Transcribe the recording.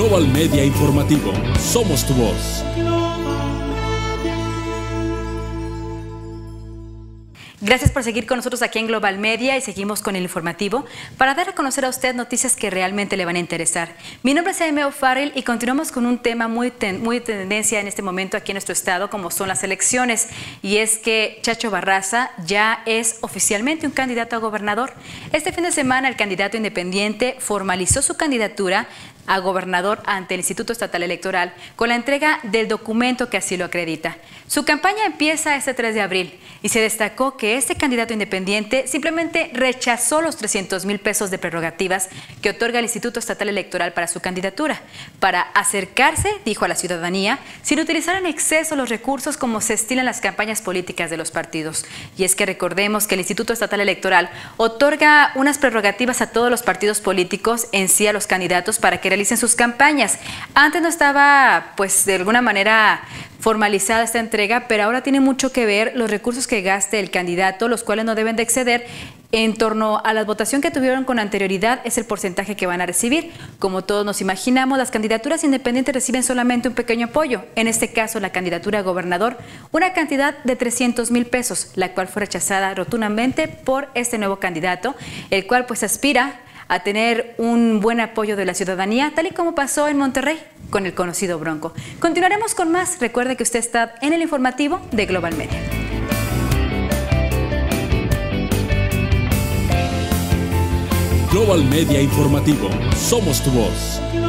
Global Media Informativo. Somos tu voz. Gracias por seguir con nosotros aquí en Global Media y seguimos con el informativo para dar a conocer a usted noticias que realmente le van a interesar. Mi nombre es Amy O'Farrell y continuamos con un tema muy de tendencia en este momento aquí en nuestro estado, como son las elecciones. Y es que Chacho Barraza ya es oficialmente un candidato a gobernador. Este fin de semana el candidato independiente formalizó su candidatura a gobernador ante el Instituto Estatal Electoral con la entrega del documento que así lo acredita. Su campaña empieza este 3 de abril y se destacó que este candidato independiente simplemente rechazó los 300,000 pesos de prerrogativas que otorga el Instituto Estatal Electoral para su candidatura, para acercarse, dijo a la ciudadanía, sin utilizar en exceso los recursos como se estilan las campañas políticas de los partidos. Y es que recordemos que el Instituto Estatal Electoral otorga unas prerrogativas a todos los partidos políticos, en sí a los candidatos, para que realicen sus campañas. Antes no estaba, pues, de alguna manera formalizada esta entrega, pero ahora tiene mucho que ver los recursos que gaste el candidato, los cuales no deben de exceder en torno a la votación que tuvieron con anterioridad, es el porcentaje que van a recibir. Como todos nos imaginamos, las candidaturas independientes reciben solamente un pequeño apoyo, en este caso la candidatura a gobernador, una cantidad de 300,000 pesos, la cual fue rechazada rotundamente por este nuevo candidato, el cual pues aspira a tener un buen apoyo de la ciudadanía, tal y como pasó en Monterrey con el conocido Bronco. Continuaremos con más. Recuerde que usted está en el informativo de Global Media. Global Media Informativo. Somos tu voz.